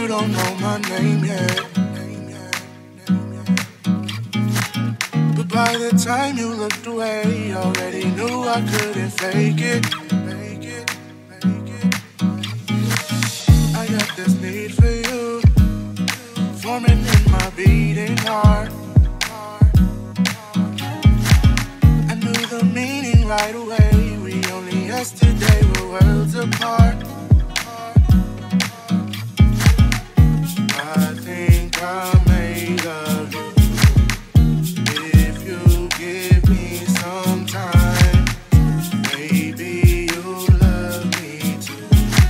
you don't know my name yet. But by the time you looked away, already knew I couldn't fake it. I got this need for you, forming in my beating heart. I knew the meaning right away. We only yesterday were worlds apart. I think I may love you if you give me some time. Maybe you'll love me too.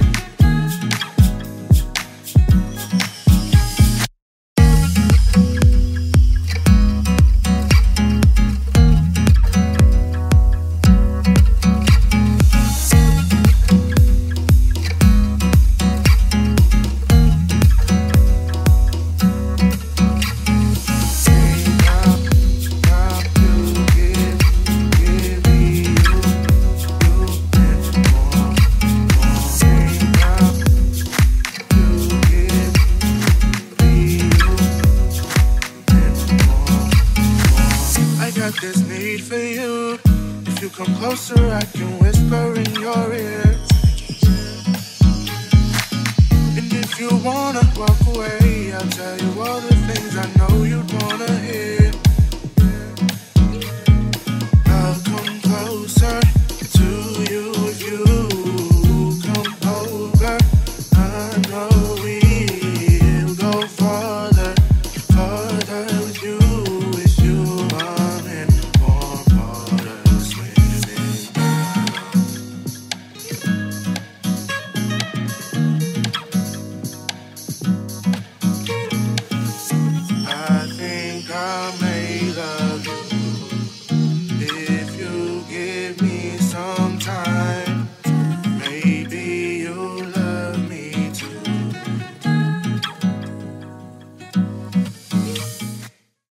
This need for you. If you come closer, I can whisper in your ear. And if you wanna walk away, I'll tell you all the things I know you'd wanna hear.